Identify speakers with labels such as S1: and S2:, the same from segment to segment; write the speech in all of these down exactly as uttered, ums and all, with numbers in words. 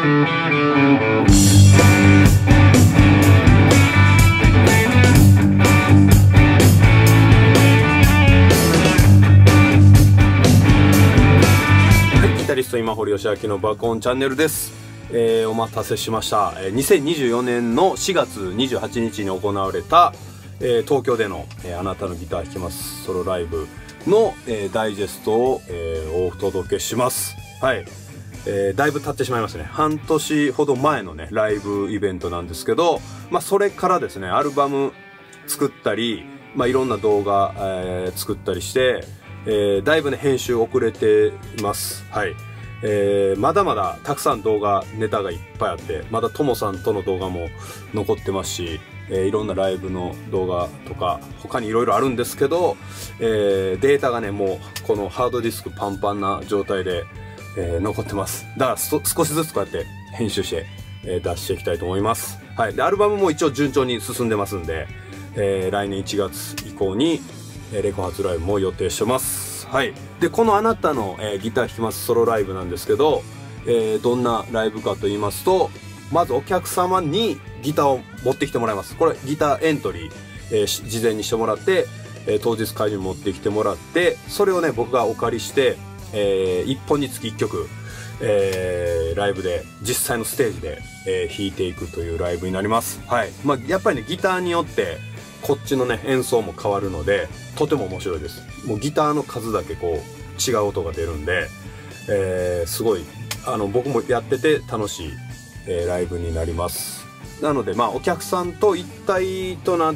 S1: ギタリスト今堀義明の爆音チャンネルです。えー、お待たせしました。えー、にせんにじゅうよねんのしがつにじゅうはちにちに行われた、えー、東京での、えー、あなたのギター弾きますソロライブの、えー、ダイジェストを、えー、お届けします。はい、えー、だいぶ経ってしまいましたね。半年ほど前のねライブイベントなんですけど、まあそれからですねアルバム作ったり、まあいろんな動画、えー、作ったりして、えー、だいぶね編集遅れています。はい。えー、まだまだたくさん動画ネタがいっぱいあって、まだともさんとの動画も残ってますし、えー、いろんなライブの動画とか他にいろいろあるんですけど、えー、データがねもうこのハードディスクパンパンな状態で、えー、残ってます。だから少しずつこうやって編集して、えー、出していきたいと思います。はい。でアルバムも一応順調に進んでますんで、えー、来年いちがつ以降にレコ発ライブも予定してます。はい。で、このあなたの、えー、ギター弾きますソロライブなんですけど、えー、どんなライブかと言いますと、まずお客様にギターを持ってきてもらいます。これギターエントリー、えー、事前にしてもらって、えー、当日会場に持ってきてもらって、それをね、僕がお借りして、えー、いっぽんにつきいっきょく、えー、ライブで、実際のステージで、えー、弾いていくというライブになります。はい。まあ、やっぱりね、ギターによって、こっちのね、演奏も変わるので、とても面白いです。もうギターの数だけこう、違う音が出るんで、えー、すごい、あの、僕もやってて楽しい、えー、ライブになります。なので、まあ、お客さんと一体となって、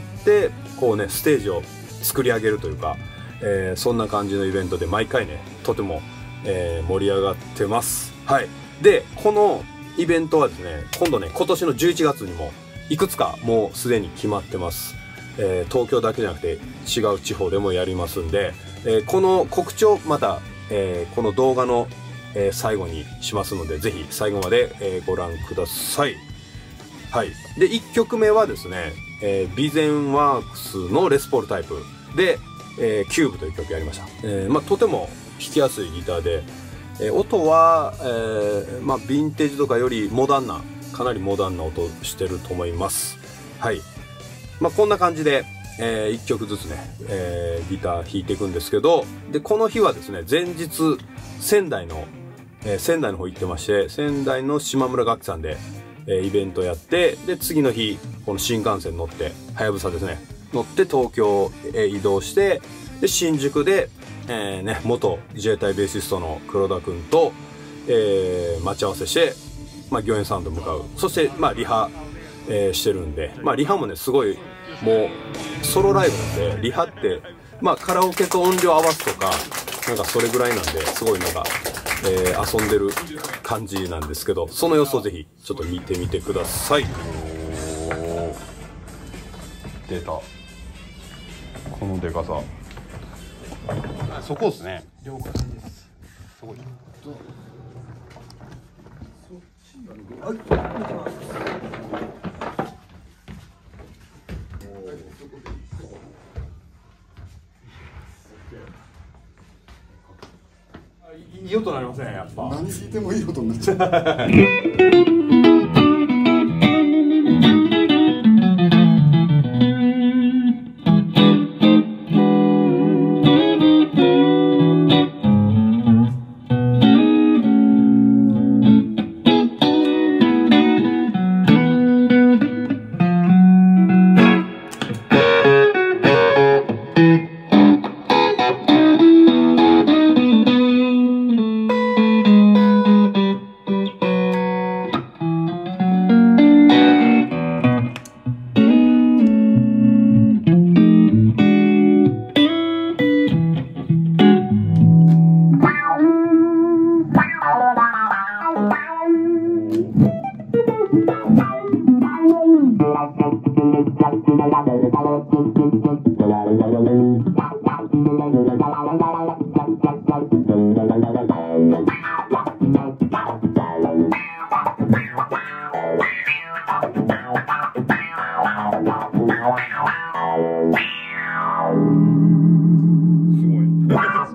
S1: こうね、ステージを作り上げるというか、えー、そんな感じのイベントで毎回ね、とても、えー、盛り上がってます。はい。で、このイベントはですね、今度ね、今年のじゅういちがつにも、いくつかもうすでに決まってます。えー、東京だけじゃなくて違う地方でもやりますんで、えー、この告知をまた、えー、この動画の、えー、最後にしますので、ぜひ最後まで、えー、ご覧ください。はい。で、いっきょくめはですね、えー、ビゼンワークスのレスポールタイプで、えー、キューブという曲やりました。えー、まあ、とても弾きやすいギターで、えー、音は、えー、まあ、ヴィンテージとかよりモダンな、かなりモダンな音してると思います。はい。まあこんな感じで、えー、いっきょくずつね、えー、ギター弾いていくんですけど、で、この日はですね、前日、仙台の、えー、仙台の方行ってまして、仙台の島村楽器さんで、えー、イベントやって、で、次の日、この新幹線乗って、はやぶさですね、乗って東京へ移動して、で、新宿で、えー、ね、元自衛隊ベーシストの黒田くんと、えー、待ち合わせして、まあ、御苑サウンド向かう。そして、まあ、リハ、えー、してるんで、まあリハもねすごいもうソロライブなんで、リハってまあカラオケと音量合わすとかなんかそれぐらいなんで、すごいなんか、えー、遊んでる感じなんですけど、その様子をぜひちょっと見てみてください。おー、出た、このでかさ、そこですね。了解です。そこじゃん。はい、いい音なりません、やっぱ。
S2: 何弾いてもいい音になっちゃう。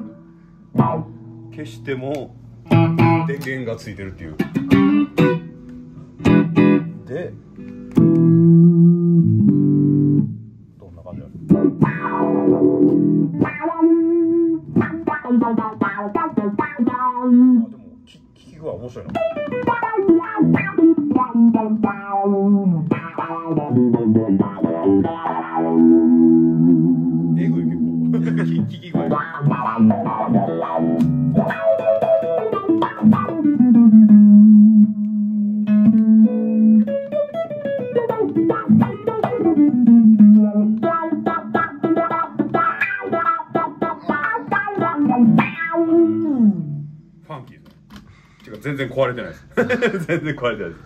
S1: 消しても電源がついてるっていう。 でどんな感じなの？あ、でも聞き具合面白いな。えぐい結構聞き具合。ファンキーですね。てか全然壊れてないです。全然壊れてないです。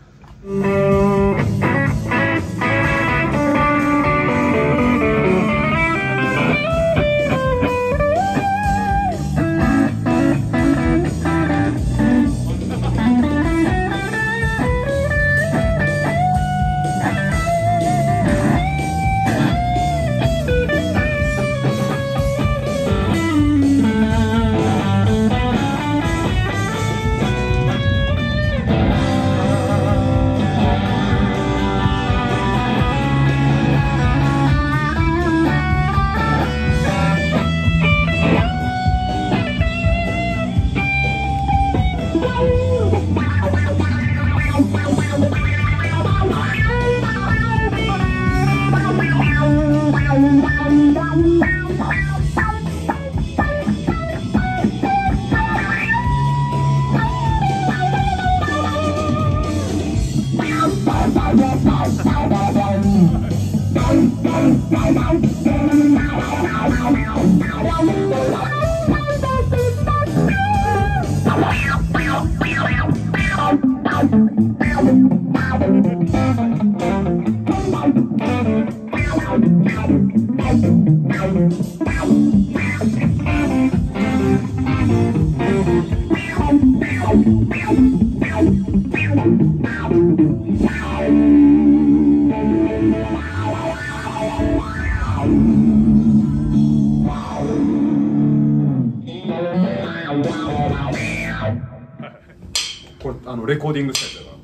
S1: これあのレコーディングしたやつだから。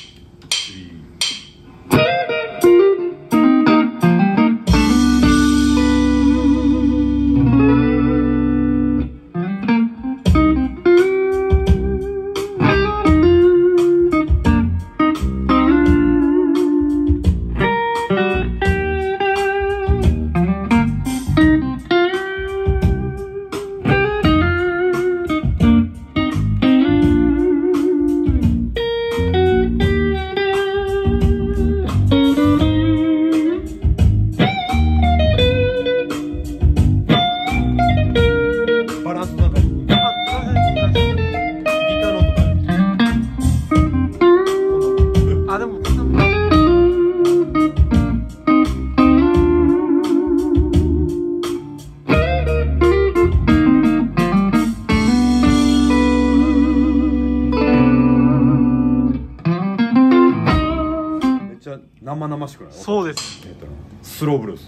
S1: 生々しくない？
S2: そうです。
S1: えっとスローブルース。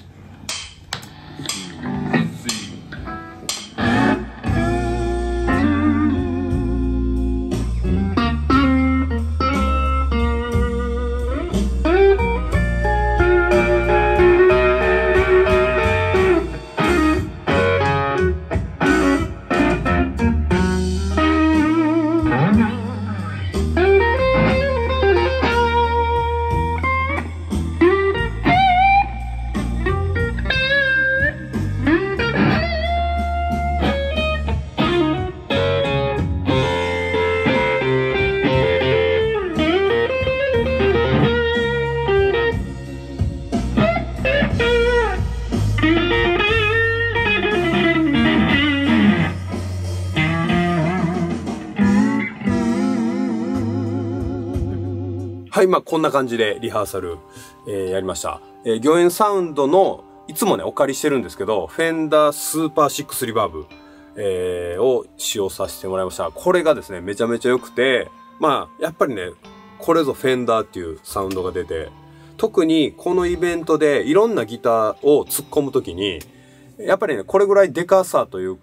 S1: はい、まあこんな感じでリハーサル、えー、やりました。えー、御苑サウンドのいつもねお借りしてるんですけど、フェンダースーパーシックスリバーブ、えー、を使用させてもらいました。これがですねめちゃめちゃ良くて、まあやっぱりねこれぞフェンダーっていうサウンドが出て、特にこのイベントでいろんなギターを突っ込むときにやっぱりねこれぐらいデカさというか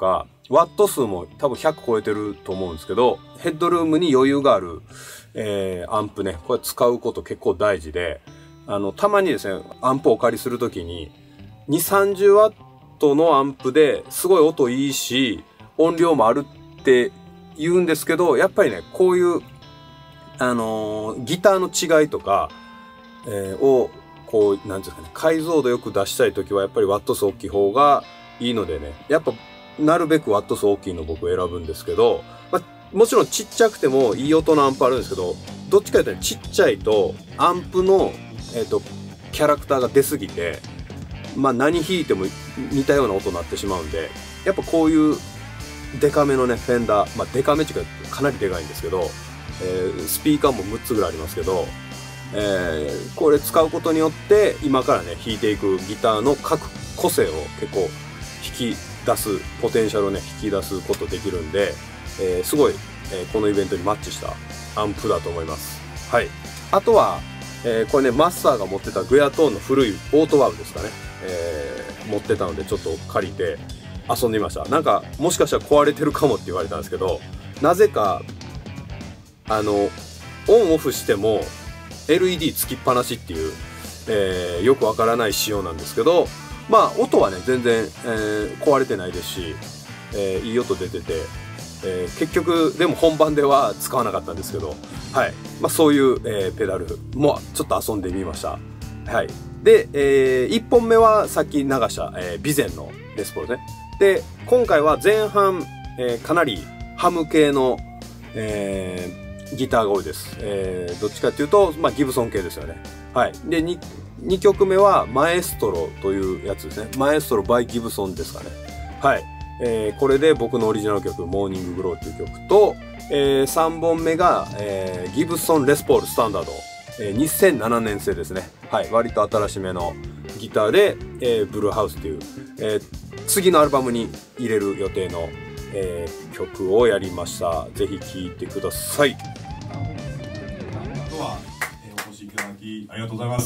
S1: ワット数も多分ひゃく超えてると思うんですけど、ヘッドルームに余裕がある、えー、アンプね、これ使うこと結構大事で、あの、たまにですね、アンプをお借りするときに、にじゅう、さんじゅうワットのアンプですごい音いいし、音量もあるって言うんですけど、やっぱりね、こういう、あのー、ギターの違いとか、えー、を、こう、なんていうんですかね、解像度よく出したいときは、やっぱりワット数大きい方がいいのでね、やっぱ、なるべくワット数大きいの僕選ぶんですけど、まあ、もちろんちっちゃくてもいい音のアンプあるんですけど、どっちかというとちっちゃいと、アンプの、えっと、キャラクターが出すぎて、まあ何弾いても似たような音になってしまうんで、やっぱこういうデカめのね、フェンダー、まあデカめっていうかかなりでかいんですけど、えー、スピーカーもむっつぐらいありますけど、えー、これ使うことによって今からね、弾いていくギターの各個性を結構引き出す、ポテンシャルをね、引き出すことできるんで、えー、すごい、えー、このイベントにマッチしたアンプだと思います。はい。あとは、えー、これね、マスターが持ってたグヤトーンの古いオートワールですかね。えー、持ってたのでちょっと借りて遊んでみました。なんか、もしかしたら壊れてるかもって言われたんですけど、なぜか、あの、オンオフしても エルイーディー つきっぱなしっていう、えー、よくわからない仕様なんですけど、まあ、音はね、全然、えー、壊れてないですし、えー、いい音出てて、えー、結局、でも本番では使わなかったんですけど、はい。まあ、そういう、えー、ペダルもちょっと遊んでみました。はい。で、えー、いっぽんめはさっき流した、えー、ビゼンのレスポールね。で、今回は前半、えー、かなりハム系の、えー、ギターが多いです。えー、どっちかっていうと、まあ、ギブソン系ですよね。はい。で、に、にきょくめはマエストロというやつですね。マエストロ by ギブソンですかね。はい。えー、これで僕のオリジナル曲、モーニンググローっていう曲と、えー、さんぼんめが、えー、ギブソンレスポールスタンダード。えー、にせんななねん製ですね。はい。割と新しめのギターで、えー、ブルーハウスっていう、えー、次のアルバムに入れる予定の、えー、曲をやりました。ぜひ聴いてください。
S2: あとは、えー、お越しいただきありがとうございます。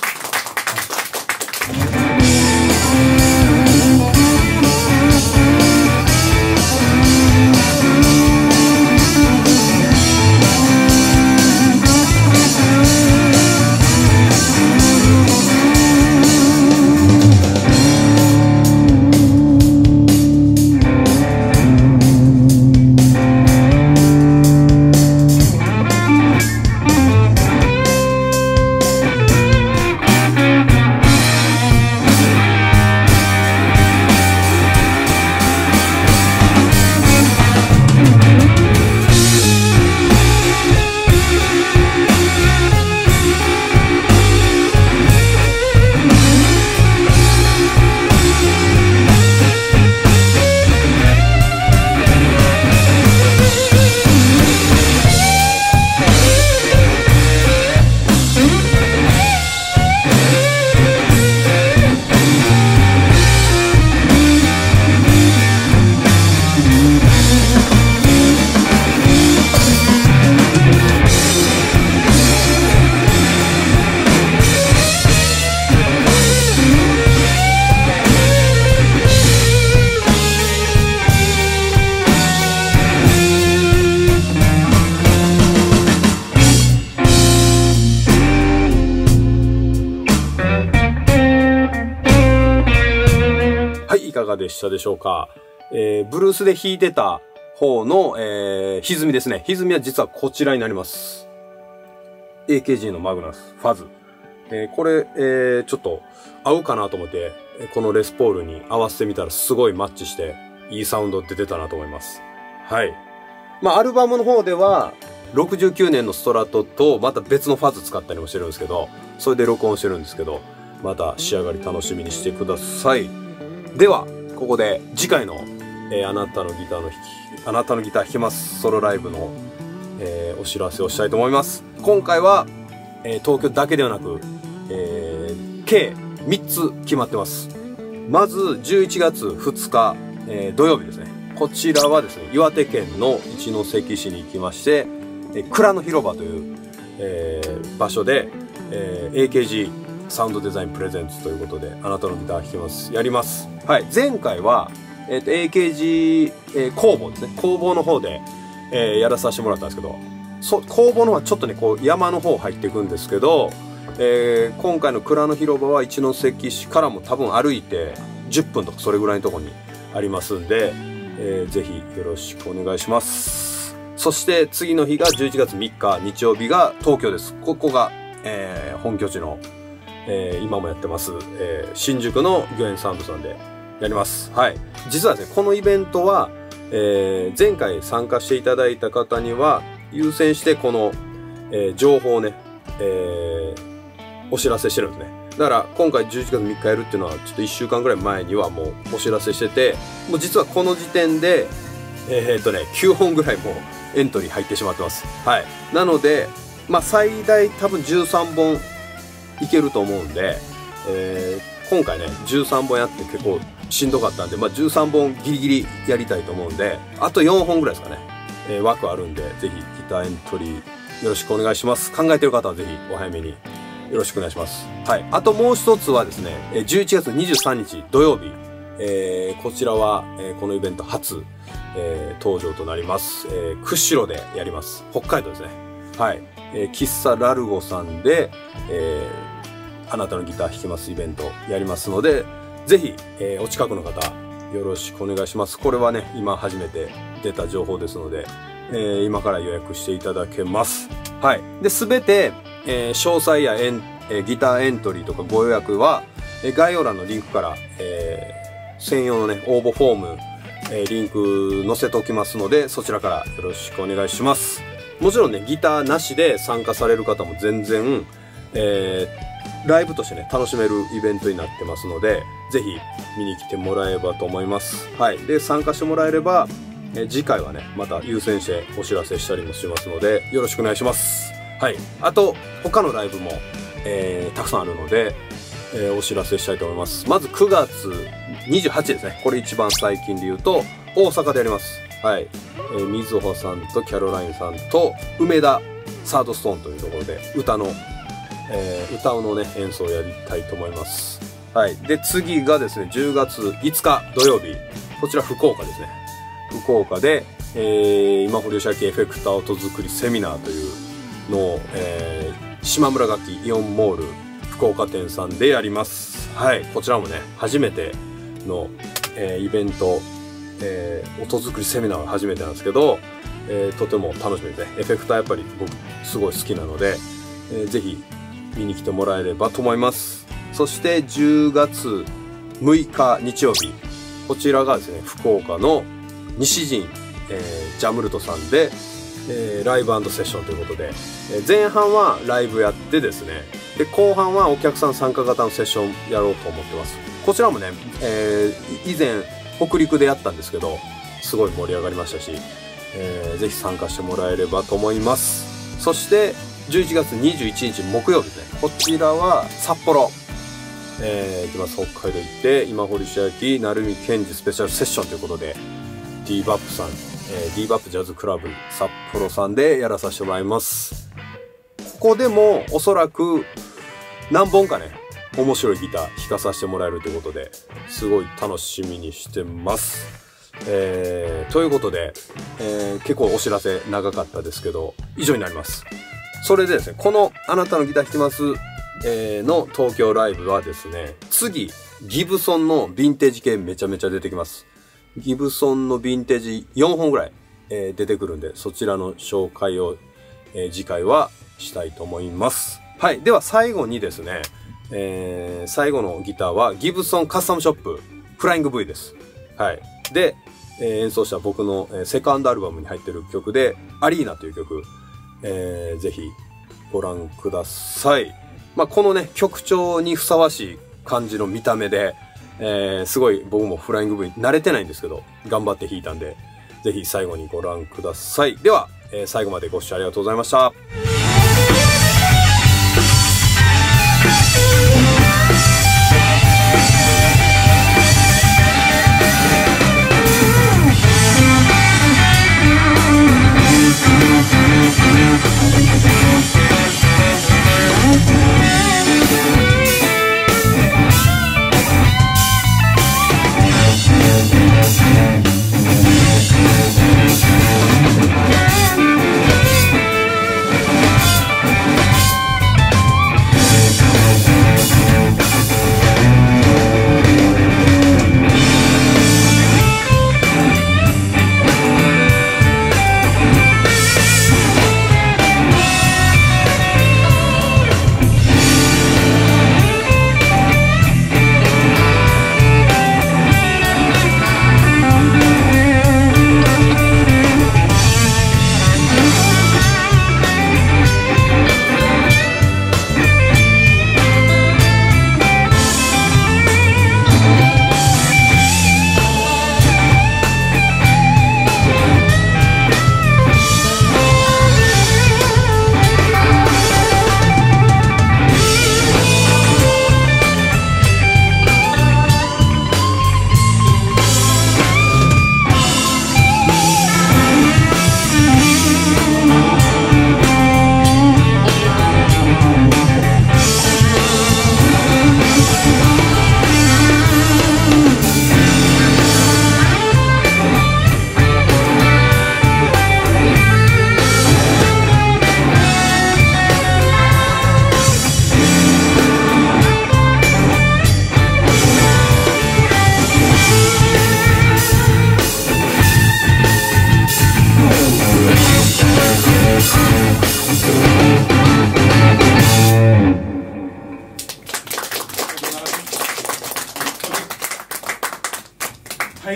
S1: いかがでしたでしょうか。えー、ブルースで弾いてた方の、えー、歪みですね。歪みは実はこちらになります。エーケージー のマグナス、ファズ。えー、これ、えー、ちょっと合うかなと思って、このレスポールに合わせてみたらすごいマッチして、いいサウンド出てたなと思います。はい。まあ、アルバムの方では、ろくじゅうきゅうねんのストラトと、また別のファズ使ったりもしてるんですけど、それで録音してるんですけど、また仕上がり楽しみにしてください。では、ここで次回の、えー、あなたのギターの弾き、あなたのギター弾きますソロライブの、えー、お知らせをしたいと思います。今回は、えー、東京だけではなく、えー、計みっつ決まってます。まず、じゅういちがつふつか、えー、土曜日ですね。こちらはですね、岩手県の一関市に行きまして、えー、蔵の広場という、えー、場所で、えー、エーケージー サウンドデザインプレゼンツということで、あなたのギター弾きます。やります。はい。前回は、 えっと、エーケージー、えー、工房ですね。工房の方で、えー、やらさせてもらったんですけど、そ工房の方はちょっとね、こう、山の方入っていくんですけど、えー、今回の蔵の広場は一関市からも多分歩いてじゅっぷんとかそれぐらいのところにありますんで、えー、ぜひよろしくお願いします。そして次の日がじゅういちがつみっか日曜日が東京です。ここが、えー、本拠地の、えー、今もやってます、えー、新宿の御苑サウンドさんでやります。はい。実はですね、このイベントは、えー、前回参加していただいた方には優先してこの、えー、情報をね、えーお知らせしてるんですね。だから今回じゅういちがつみっかやるっていうのはちょっといっしゅうかんぐらい前にはもうお知らせしてて、もう実はこの時点でえー、っとねきゅうほんぐらいもうエントリー入ってしまってます。はい。なのでまあ最大多分じゅうさんぼんいけると思うんで、えー、今回ねじゅうさんぼんやって結構しんどかったんで、まあじゅうさんぼんギリギリやりたいと思うんで、あとよんほんぐらいですかね、えー、枠あるんで、ぜひギターエントリーよろしくお願いします。考えてる方はぜひお早めによろしくお願いします。はい。あともう一つはですね、じゅういちがつにじゅうさんにち土曜日、えー、こちらは、えー、このイベント初、えー、登場となります。えー、釧路でやります。北海道ですね。はい。えー、喫茶ラルゴさんで、えー、あなたのギター弾きますイベントやりますので、ぜひ、えー、お近くの方、よろしくお願いします。これはね、今初めて出た情報ですので、えー、今から予約していただけます。はい。で、すべて、えー、詳細やエン、えー、ギターエントリーとかご予約は、えー、概要欄のリンクから、えー、専用のね、応募フォーム、えー、リンク載せておきますので、そちらからよろしくお願いします。もちろんね、ギターなしで参加される方も全然、えー、ライブとしてね、楽しめるイベントになってますので、ぜひ見に来てもらえればと思います。はい。で、参加してもらえれば、えー、次回はね、また優先してお知らせしたりもしますので、よろしくお願いします。はい。あと、他のライブも、えー、たくさんあるので、えー、お知らせしたいと思います。まずくがつにじゅうはちですね。これ一番最近で言うと、大阪でやります。はい。えー、みずほさんとキャロラインさんと、梅田サードストーンというところで、歌の、えー、歌のね、演奏をやりたいと思います。はい。で、次がですね、じゅうがついつか土曜日。こちら福岡ですね。福岡で、えー、今堀義明エフェクター音作りセミナーというのを、えー、島村楽器イオンモール福岡店さんでやります。はい。こちらもね、初めての、えー、イベント、えー、音作りセミナーが初めてなんですけど、えー、とても楽しみですね。エフェクターやっぱり僕すごい好きなので、えー、ぜひ見に来てもらえればと思います。そしてじゅうがつむいか日曜日。こちらがですね、福岡の西陣、えー、ジャムルトさんで、えー、ライブ&セッションということで、えー、前半はライブやってですね、で、後半はお客さん参加型のセッションやろうと思ってます。こちらもね、えー、以前、北陸でやったんですけど、すごい盛り上がりましたし、えー、ぜひ参加してもらえればと思います。そして、じゅういちがつにじゅういちにち木曜日ですね。こちらは札幌。えー、行きます。北海道行って、今堀志明、鳴海健二スペシャルセッションということで、ディーバップさん、えー、ディーバップジャズクラブ札幌さんでやらさせてもらいます。ここでもおそらく何本かね、面白いギター弾かさせてもらえるということで、すごい楽しみにしてます。えー、ということで、えー、結構お知らせ長かったですけど、以上になります。それでですね、このあなたのギター弾きます、えー、の東京ライブはですね、次、ギブソンのヴィンテージ系めちゃめちゃ出てきます。ギブソンのヴィンテージよんほんぐらい、えー、出てくるんで、そちらの紹介を、えー、次回はしたいと思います。はい。では最後にですね、えー、最後のギターはギブソンカスタムショップフライング V です。はい。で、えー、演奏した僕の、えー、セカンドアルバムに入ってる曲で、アリーナという曲、えー、ぜひご覧ください。まあ、このね、曲調にふさわしい感じの見た目で、えー、すごい僕もフライング V 慣れてないんですけど、頑張って弾いたんで、ぜひ最後にご覧ください。では、えー、最後までご視聴ありがとうございました。
S3: We'll be right back.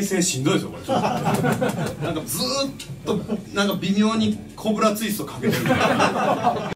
S2: 体勢しんどいですよこれちょっとなんかずーっとなんか微妙にコブラツイストかけてるみたいな